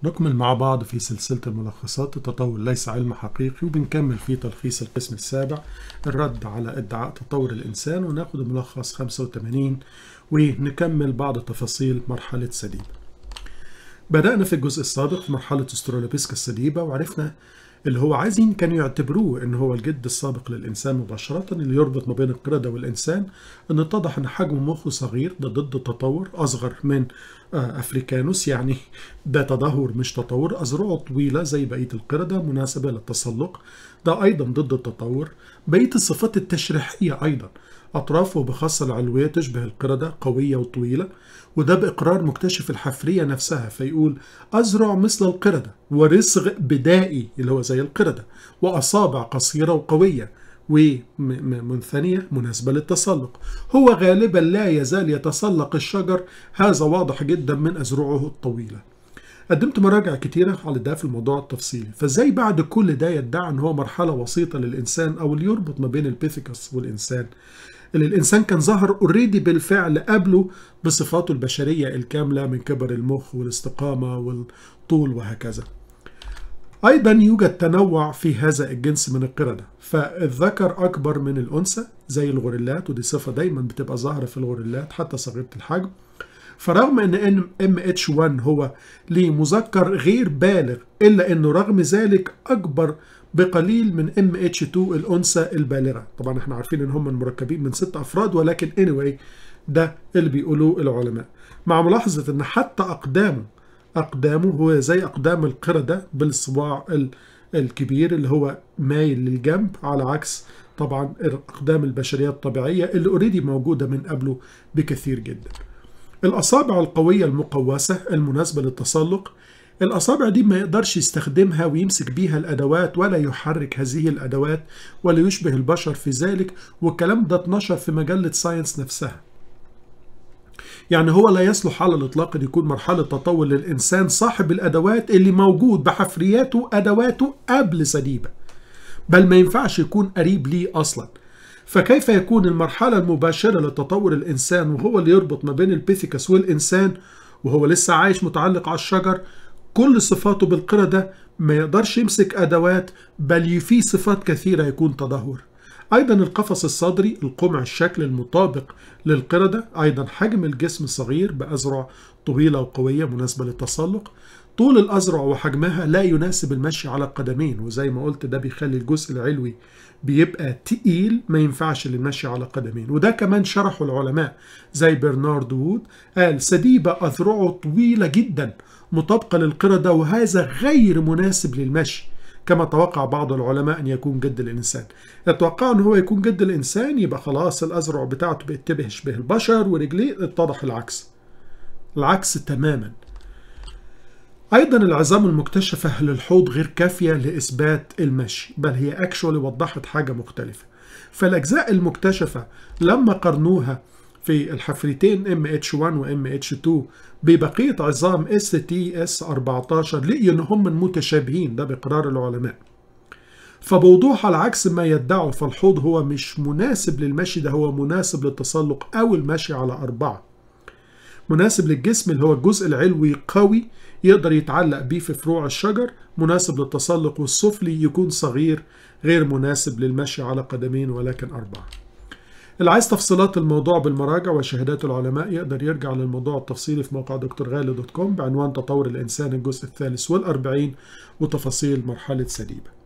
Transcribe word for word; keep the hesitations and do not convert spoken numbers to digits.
نكمل مع بعض في سلسلة الملخصات. التطور ليس علم حقيقي، وبنكمل في تلخيص القسم السابع الرد على ادعاء تطور الإنسان، وناخد الملخص خمسة وثمانين ونكمل بعض تفاصيل مرحلة سديبة. بدأنا في الجزء السابق في مرحلة استرالوبيسكا السديبة، وعرفنا اللي هو عايزين كانوا يعتبروه ان هو الجد السابق للإنسان مباشرة، اللي يربط ما بين القردة والإنسان. ان اتضح ان حجم مخه صغير، ده ضد التطور، أصغر من أفريكانوس، يعني ده تدهور مش تطور. أذرعه طويلة زي بقية القردة مناسبة للتسلق، ده أيضا ضد التطور. بقية الصفات التشريحية أيضا، أطرافه بخاصة العلوية تشبه القردة، قوية وطويلة، وده بإقرار مكتشف الحفرية نفسها، فيقول أذرع مثل القردة، ورسغ بدائي اللي هو زي القردة، وأصابع قصيرة وقوية ومنثنية مناسبة للتسلق. هو غالبا لا يزال يتسلق الشجر، هذا واضح جدا من أذرعه الطويلة. قدمت مراجع كتيرة على ده في الموضوع التفصيلي. فازاي بعد كل ده يدعي ان هو مرحلة وسيطة للإنسان، أو اللي يربط ما بين البيثيكس والإنسان، اللي الإنسان كان ظهر اوريدي بالفعل قبله بصفاته البشرية الكاملة من كبر المخ والاستقامة والطول وهكذا. أيضا يوجد تنوع في هذا الجنس من القردة، فالذكر أكبر من الأنثى زي الغوريلات، ودي صفة دايما بتبقى ظاهرة في الغوريلات حتى صغيرة الحجم. فرغم أن إم إتش واحد هو لمذكر غير بالغ، إلا أنه رغم ذلك أكبر بقليل من إم إتش اتنين الأنثى البالغة. طبعا احنا عارفين أن هم مركبين من ست أفراد، ولكن anyway ده اللي بيقولوه العلماء، مع ملاحظة أن حتى أقدامه أقدامه هو زي أقدام القردة بالصباع الكبير اللي هو مايل للجنب، على عكس طبعا الأقدام البشرية الطبيعية اللي اوريدي موجودة من قبله بكثير جدا. الأصابع القوية المقوسة المناسبة للتسلق، الأصابع دي ما يقدرش يستخدمها ويمسك بيها الأدوات، ولا يحرك هذه الأدوات، ولا يشبه البشر في ذلك، والكلام ده اتنشر في مجلة ساينس نفسها. يعني هو لا يصلح على الإطلاق أن يكون مرحلة تطور للإنسان صاحب الأدوات اللي موجود بحفرياته أدواته قبل سديبة، بل ما ينفعش يكون قريب ليه أصلا. فكيف يكون المرحلة المباشرة لتطور الإنسان وهو اللي يربط ما بين البيثيكس والإنسان وهو لسه عايش متعلق على الشجر، كل صفاته بالقردة، ما يقدرش يمسك أدوات، بل في صفات كثيرة يكون تدهور. أيضا القفص الصدري، القمع الشكل المطابق للقردة، أيضا حجم الجسم صغير بأذرع طويلة وقوية مناسبة للتسلق. طول الأذرع وحجمها لا يناسب المشي على القدمين، وزي ما قلت ده بيخلي الجزء العلوي بيبقى تقيل، ما ينفعش للمشي على قدمين. وده كمان شرحه العلماء زي برنارد وود، قال سديبة أذرعه طويلة جدا مطابقة للقردة، وهذا غير مناسب للمشي، كما توقع بعض العلماء أن يكون جد الإنسان. يتوقع أن هو يكون جد الإنسان، يبقى خلاص الأذرع بتاعته بتشبه شبه البشر، ورجليه اتضح العكس العكس تماما. أيضا العظام المكتشفة للحوض غير كافية لإثبات المشي، بل هي أكشولي وضحت حاجة مختلفة. فالأجزاء المكتشفة لما قرنوها في الحفريتين إم إتش واحد و إم إتش اتنين ببقية عظام إس تي إس أربعتاشر، لقيوا إن هم متشابهين، ده بإقرار العلماء. فبوضوح على عكس ما يدعوا، فالحوض هو مش مناسب للمشي، ده هو مناسب للتسلق أو المشي على أربعة. مناسب للجسم اللي هو الجزء العلوي قوي يقدر يتعلق بيه في فروع الشجر، مناسب للتسلق، والسفلي يكون صغير غير مناسب للمشي على قدمين ولكن أربعة. اللي عايز تفصيلات الموضوع بالمراجع وشهادات العلماء يقدر يرجع للموضوع التفصيلي في موقع دكتور غالي دوت كوم بعنوان تطور الإنسان الجزء الثالث والأربعين وتفاصيل مرحلة سديبة.